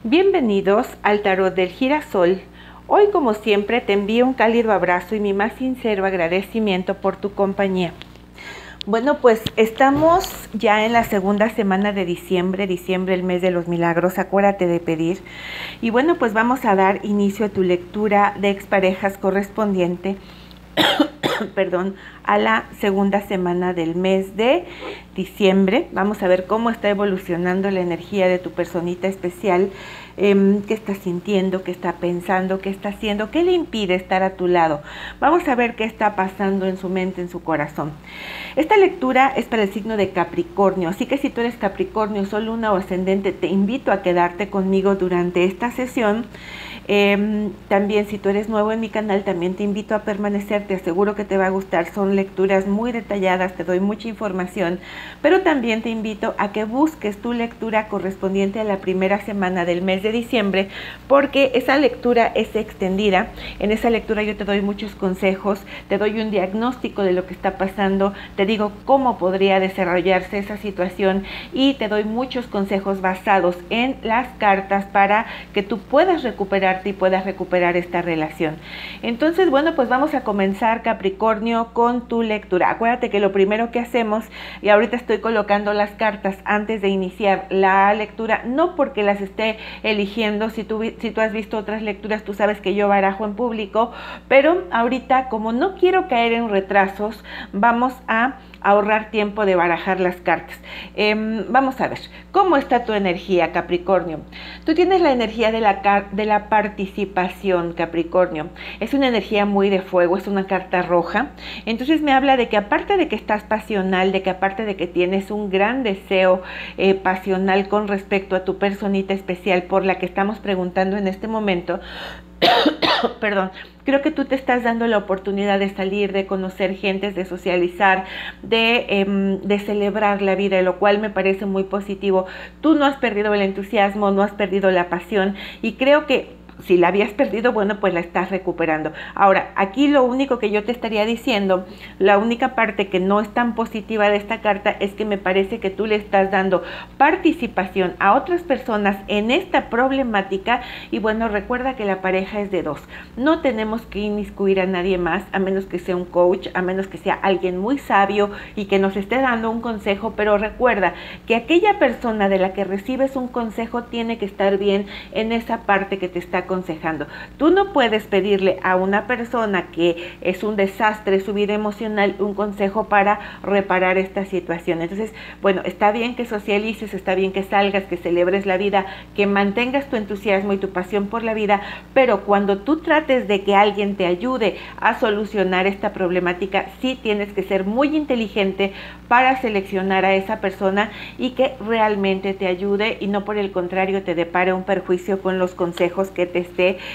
Bienvenidos al Tarot del Girasol. Hoy, como siempre, te envío un cálido abrazo y mi más sincero agradecimiento por tu compañía. Bueno, pues estamos ya en la segunda semana de diciembre, el mes de los milagros, acuérdate de pedir. Y bueno, pues vamos a dar inicio a tu lectura de exparejas correspondiente perdón, a la segunda semana del mes de diciembre. Vamos a ver cómo está evolucionando la energía de tu personita especial, qué está sintiendo, qué está pensando, qué está haciendo, qué le impide estar a tu lado. Vamos a ver qué está pasando en su mente, en su corazón. Esta lectura es para el signo de Capricornio, así que si tú eres Capricornio, Sol, Luna o Ascendente, te invito a quedarte conmigo durante esta sesión. También si tú eres nuevo en mi canal, también te invito a permanecer, te aseguro que te va a gustar, son lecturas muy detalladas, te doy mucha información, pero también te invito a que busques tu lectura correspondiente a la primera semana del mes de diciembre, porque esa lectura es extendida. En esa lectura yo te doy muchos consejos, te doy un diagnóstico de lo que está pasando, te digo cómo podría desarrollarse esa situación y te doy muchos consejos basados en las cartas para que tú puedas recuperar y puedas recuperar esta relación. Entonces, bueno, pues vamos a comenzar, Capricornio, con tu lectura. Acuérdate que lo primero que hacemos, y ahorita estoy colocando las cartas antes de iniciar la lectura, no porque las esté eligiendo, si tú has visto otras lecturas, tú sabes que yo barajo en público, pero ahorita, como no quiero caer en retrasos, vamos a ahorrar tiempo de barajar las cartas. Vamos a ver, ¿cómo está tu energía, Capricornio? Tú tienes la energía de la participación, Capricornio. Es una energía muy de fuego, es una carta roja. Entonces me habla de que aparte de que estás pasional, de que aparte de que tienes un gran deseo pasional con respecto a tu personita especial por la que estamos preguntando en este momento, perdón, creo que tú te estás dando la oportunidad de salir, de conocer gentes, de socializar, de celebrar la vida, lo cual me parece muy positivo. Tú no has perdido el entusiasmo, no has perdido la pasión y creo que si la habías perdido, bueno, pues la estás recuperando. Ahora, aquí lo único que yo te estaría diciendo, la única parte que no es tan positiva de esta carta es que me parece que tú le estás dando participación a otras personas en esta problemática y bueno, recuerda que la pareja es de dos. No tenemos que inmiscuir a nadie más, a menos que sea un coach, a menos que sea alguien muy sabio y que nos esté dando un consejo, pero recuerda que aquella persona de la que recibes un consejo tiene que estar bien en esa parte que te está aconsejando. Tú no puedes pedirle a una persona que es un desastre su vida emocional un consejo para reparar esta situación. Entonces, bueno, está bien que socialices, está bien que salgas, que celebres la vida, que mantengas tu entusiasmo y tu pasión por la vida, pero cuando tú trates de que alguien te ayude a solucionar esta problemática, sí tienes que ser muy inteligente para seleccionar a esa persona y que realmente te ayude y no por el contrario te depare un perjuicio con los consejos que te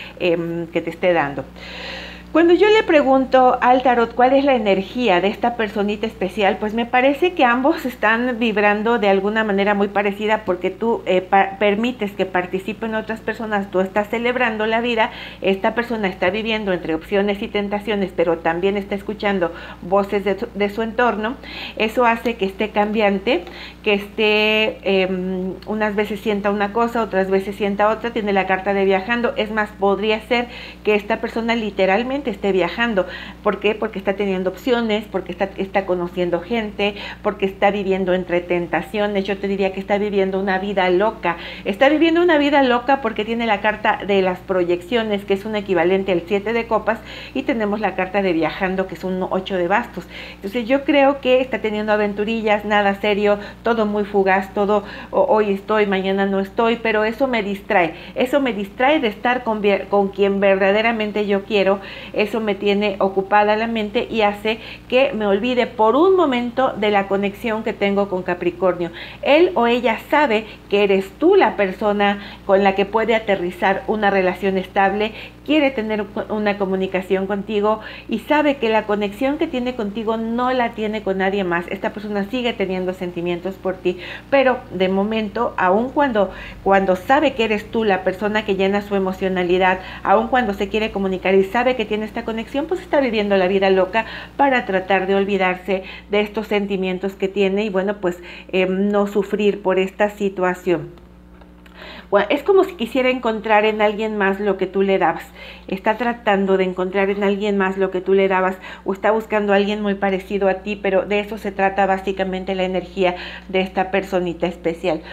esté dando. Cuando yo le pregunto al tarot cuál es la energía de esta personita especial, pues me parece que ambos están vibrando de alguna manera muy parecida porque tú permites que participen otras personas, tú estás celebrando la vida, esta persona está viviendo entre opciones y tentaciones, pero también está escuchando voces de su entorno. Eso hace que esté cambiante, que esté unas veces sienta una cosa, otras veces sienta otra, tiene la carta de viajando, es más, podría ser que esta persona literalmente esté viajando. ¿Por qué? Porque está teniendo opciones, porque está conociendo gente, porque está viviendo entre tentaciones. Yo te diría que está viviendo una vida loca. Está viviendo una vida loca porque tiene la carta de las proyecciones, que es un equivalente al 7 de copas, y tenemos la carta de viajando, que es un 8 de bastos. Entonces yo creo que está teniendo aventurillas, nada serio, todo muy fugaz, todo hoy estoy, mañana no estoy, pero eso me distrae de estar con quien verdaderamente yo quiero. Eso me tiene ocupada la mente y hace que me olvide por un momento de la conexión que tengo con Capricornio. Él o ella sabe que eres tú la persona con la que puede aterrizar una relación estable, quiere tener una comunicación contigo y sabe que la conexión que tiene contigo no la tiene con nadie más. Esta persona sigue teniendo sentimientos por ti, pero de momento, aun cuando sabe que eres tú la persona que llena su emocionalidad, aun cuando se quiere comunicar y sabe que tiene esta conexión, pues está viviendo la vida loca para tratar de olvidarse de estos sentimientos que tiene y bueno, pues no sufrir por esta situación. Bueno, es como si quisiera encontrar en alguien más lo que tú le dabas. Está tratando de encontrar en alguien más lo que tú le dabas o está buscando a alguien muy parecido a ti, pero de eso se trata básicamente la energía de esta personita especial.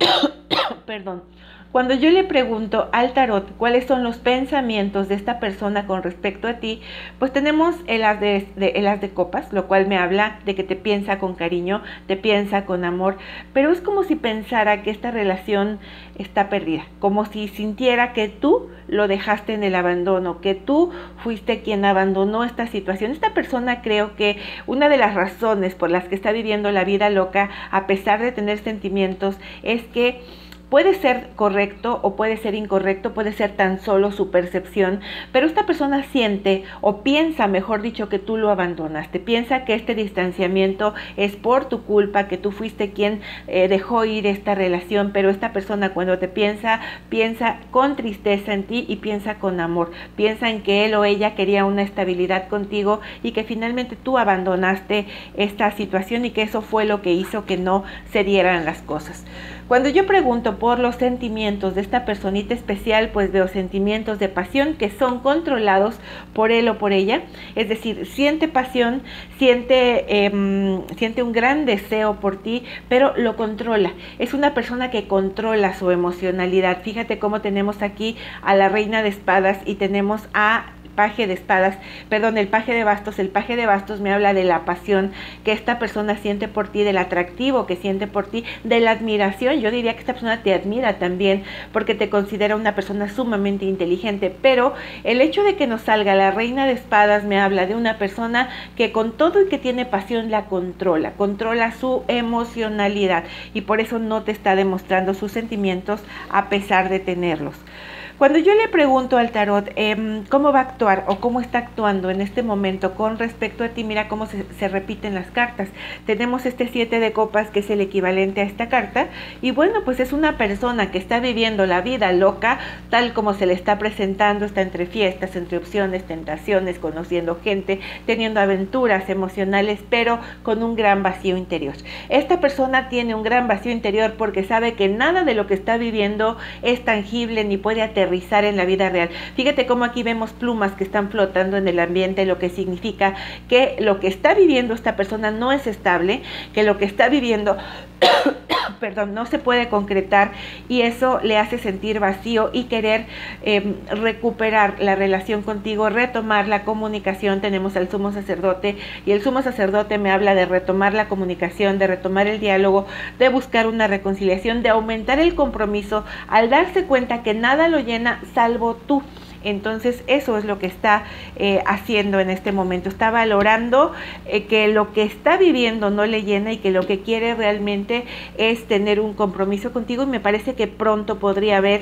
Perdón. Cuando yo le pregunto al tarot cuáles son los pensamientos de esta persona con respecto a ti, pues tenemos el as de copas, lo cual me habla de que te piensa con cariño, te piensa con amor, pero es como si pensara que esta relación está perdida, como si sintiera que tú lo dejaste en el abandono, que tú fuiste quien abandonó esta situación. Esta persona, creo que una de las razones por las que está viviendo la vida loca, a pesar de tener sentimientos, es que puede ser correcto o puede ser incorrecto, puede ser tan solo su percepción, pero esta persona siente o piensa, mejor dicho, que tú lo abandonaste, piensa que este distanciamiento es por tu culpa, que tú fuiste quien dejó ir esta relación, pero esta persona cuando te piensa con tristeza en ti y piensa con amor, piensa en que él o ella quería una estabilidad contigo y que finalmente tú abandonaste esta situación y que eso fue lo que hizo que no se dieran las cosas. Cuando yo pregunto por los sentimientos de esta personita especial, pues veo sentimientos de pasión que son controlados por él o por ella, es decir, siente pasión, siente un gran deseo por ti, pero lo controla. Es una persona que controla su emocionalidad. Fíjate cómo tenemos aquí a la reina de espadas y tenemos a paje de espadas, perdón, el paje de bastos. El paje de bastos me habla de la pasión que esta persona siente por ti, del atractivo que siente por ti, de la admiración. Yo diría que esta persona te admira también porque te considera una persona sumamente inteligente, pero el hecho de que nos salga la reina de espadas me habla de una persona que con todo y que tiene pasión la controla su emocionalidad y por eso no te está demostrando sus sentimientos a pesar de tenerlos. Cuando yo le pregunto al tarot cómo va a actuar o cómo está actuando en este momento con respecto a ti, mira cómo se repiten las cartas. Tenemos este 7 de copas que es el equivalente a esta carta y bueno, pues es una persona que está viviendo la vida loca tal como se le está presentando, está entre fiestas, entre opciones, tentaciones, conociendo gente, teniendo aventuras emocionales, pero con un gran vacío interior. Esta persona tiene un gran vacío interior porque sabe que nada de lo que está viviendo es tangible ni puede aterrizar en la vida real. Fíjate cómo aquí vemos plumas que están flotando en el ambiente, lo que significa que lo que está viviendo esta persona no es estable, que lo que está viviendo perdón, no se puede concretar y eso le hace sentir vacío y querer recuperar la relación contigo, retomar la comunicación. Tenemos al sumo sacerdote y el sumo sacerdote me habla de retomar la comunicación, de retomar el diálogo, de buscar una reconciliación, de aumentar el compromiso al darse cuenta que nada lo llena salvo tú. Entonces eso es lo que está haciendo en este momento, está valorando que lo que está viviendo no le llena y que lo que quiere realmente es tener un compromiso contigo y me parece que pronto podría haber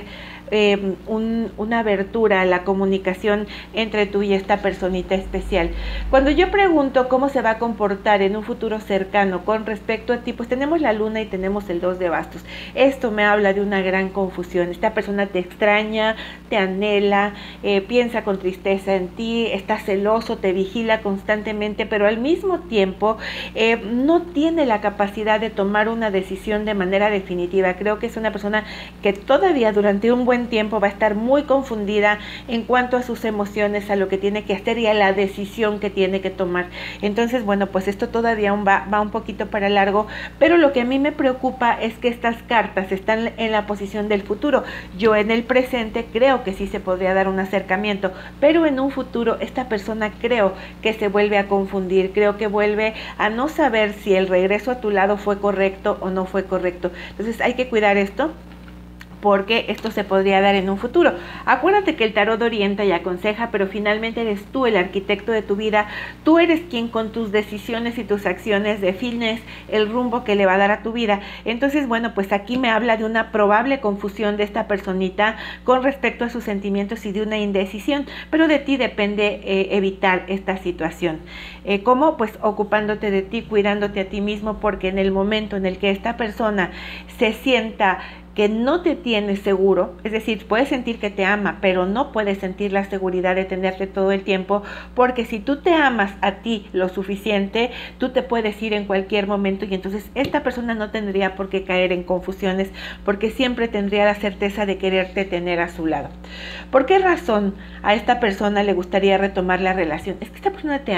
una abertura a la comunicación entre tú y esta personita especial. Cuando yo pregunto cómo se va a comportar en un futuro cercano con respecto a ti, pues tenemos la luna y tenemos el 2 de bastos. Esto me habla de una gran confusión. Esta persona te extraña, te anhela, piensa con tristeza en ti, está celoso, te vigila constantemente, pero al mismo tiempo no tiene la capacidad de tomar una decisión de manera definitiva. Creo que es una persona que todavía durante un buen tiempo va a estar muy confundida en cuanto a sus emociones, a lo que tiene que hacer y a la decisión que tiene que tomar. Entonces, bueno, pues esto todavía va un poquito para largo, pero lo que a mí me preocupa es que estas cartas están en la posición del futuro. Yo en el presente creo que sí se podría dar un acercamiento, pero en un futuro esta persona creo que se vuelve a confundir, creo que vuelve a no saber si el regreso a tu lado fue correcto o no fue correcto. Entonces hay que cuidar esto, porque esto se podría dar en un futuro. Acuérdate que el tarot orienta y aconseja, pero finalmente eres tú el arquitecto de tu vida. Tú eres quien con tus decisiones y tus acciones defines el rumbo que le va a dar a tu vida. Entonces, bueno, pues aquí me habla de una probable confusión de esta personita con respecto a sus sentimientos y de una indecisión, pero de ti depende evitar esta situación. ¿Cómo? Pues ocupándote de ti, cuidándote a ti mismo, porque en el momento en el que esta persona se sienta que no te tiene seguro, es decir, puedes sentir que te ama, pero no puedes sentir la seguridad de tenerte todo el tiempo, porque si tú te amas a ti lo suficiente, tú te puedes ir en cualquier momento y entonces esta persona no tendría por qué caer en confusiones, porque siempre tendría la certeza de quererte tener a su lado. ¿Por qué razón a esta persona le gustaría retomar la relación? Es que esta persona te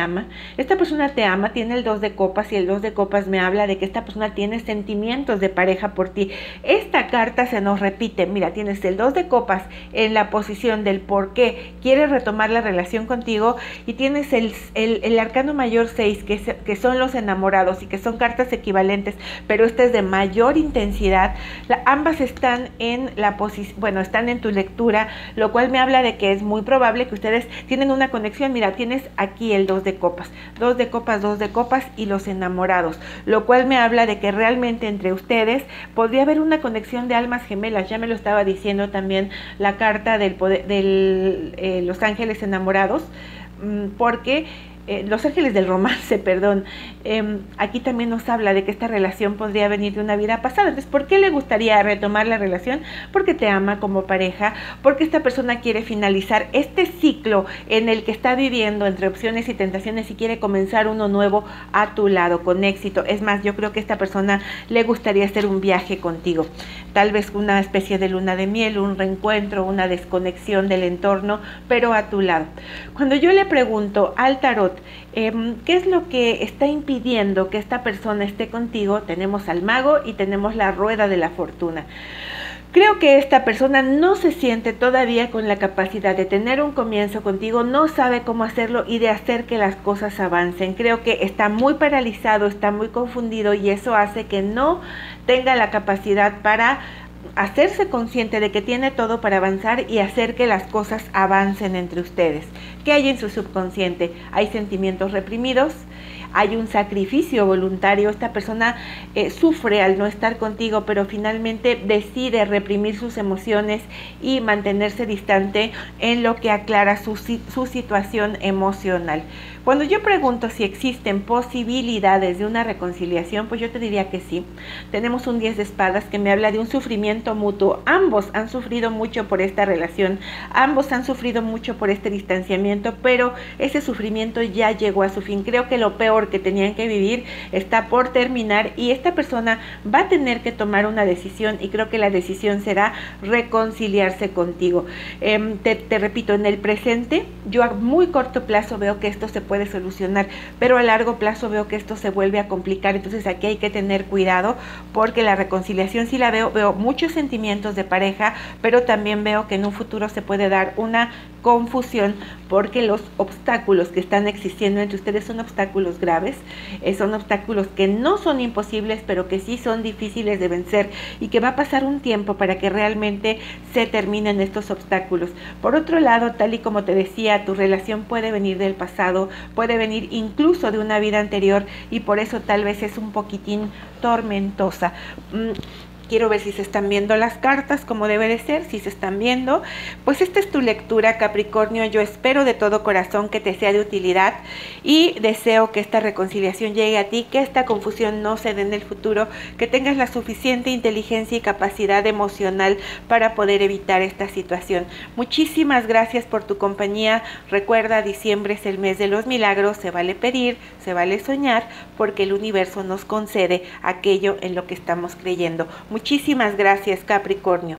ama, tiene el 2 de copas y el 2 de copas me habla de que esta persona tiene sentimientos de pareja por ti. Esta carta se nos repite, mira, tienes el 2 de copas en la posición del por qué quiere retomar la relación contigo y tienes el arcano mayor 6 que son los enamorados y que son cartas equivalentes, pero esta es de mayor intensidad. Ambas están en la posición, bueno, están en tu lectura, lo cual me habla de que es muy probable que ustedes tienen una conexión. Mira, tienes aquí el 2 de copas, 2 de copas, 2 de copas y los enamorados, lo cual me habla de que realmente entre ustedes podría haber una conexión de almas gemelas. Ya me lo estaba diciendo también la carta del poder, los ángeles enamorados, porque los ángeles del romance, perdón, aquí también nos habla de que esta relación podría venir de una vida pasada. Entonces, ¿por qué le gustaría retomar la relación? Porque te ama como pareja, porque esta persona quiere finalizar este ciclo en el que está viviendo entre opciones y tentaciones y quiere comenzar uno nuevo a tu lado con éxito. Es más, yo creo que a esta persona le gustaría hacer un viaje contigo, tal vez una especie de luna de miel, un reencuentro, una desconexión del entorno, pero a tu lado. Cuando yo le pregunto al tarot ¿qué es lo que está impidiendo que esta persona esté contigo? Tenemos al mago y tenemos la rueda de la fortuna. Creo que esta persona no se siente todavía con la capacidad de tener un comienzo contigo, no sabe cómo hacerlo y de hacer que las cosas avancen. Creo que está muy paralizado, está muy confundido y eso hace que no tenga la capacidad para hacerse consciente de que tiene todo para avanzar y hacer que las cosas avancen entre ustedes. ¿Qué hay en su subconsciente? Hay sentimientos reprimidos, hay un sacrificio voluntario. Esta persona sufre al no estar contigo, pero finalmente decide reprimir sus emociones y mantenerse distante en lo que aclara su situación emocional. Cuando yo pregunto si existen posibilidades de una reconciliación, pues yo te diría que sí. Tenemos un 10 de espadas que me habla de un sufrimiento mutuo. Ambos han sufrido mucho por esta relación, ambos han sufrido mucho por este distanciamiento, pero ese sufrimiento ya llegó a su fin. Creo que lo peor que tenían que vivir está por terminar y esta persona va a tener que tomar una decisión y creo que la decisión será reconciliarse contigo. Te repito, en el presente yo a muy corto plazo veo que esto se puede solucionar, pero a largo plazo veo que esto se vuelve a complicar. Entonces aquí hay que tener cuidado porque la reconciliación sí la veo muchos sentimientos de pareja, pero también veo que en un futuro se puede dar una confusión porque los obstáculos que están existiendo entre ustedes son obstáculos graves, son obstáculos que no son imposibles, pero que sí son difíciles de vencer y que va a pasar un tiempo para que realmente se terminen estos obstáculos. Por otro lado, tal y como te decía, tu relación puede venir del pasado, puede venir incluso de una vida anterior y por eso tal vez es un poquitín tormentosa. Quiero ver si se están viendo las cartas como debe de ser. Si se están viendo, pues esta es tu lectura, Capricornio. Yo espero de todo corazón que te sea de utilidad y deseo que esta reconciliación llegue a ti, que esta confusión no se dé en el futuro, que tengas la suficiente inteligencia y capacidad emocional para poder evitar esta situación. Muchísimas gracias por tu compañía. Recuerda, diciembre es el mes de los milagros. Se vale pedir, se vale soñar, porque el universo nos concede aquello en lo que estamos creyendo. Muchísimas gracias, Capricornio.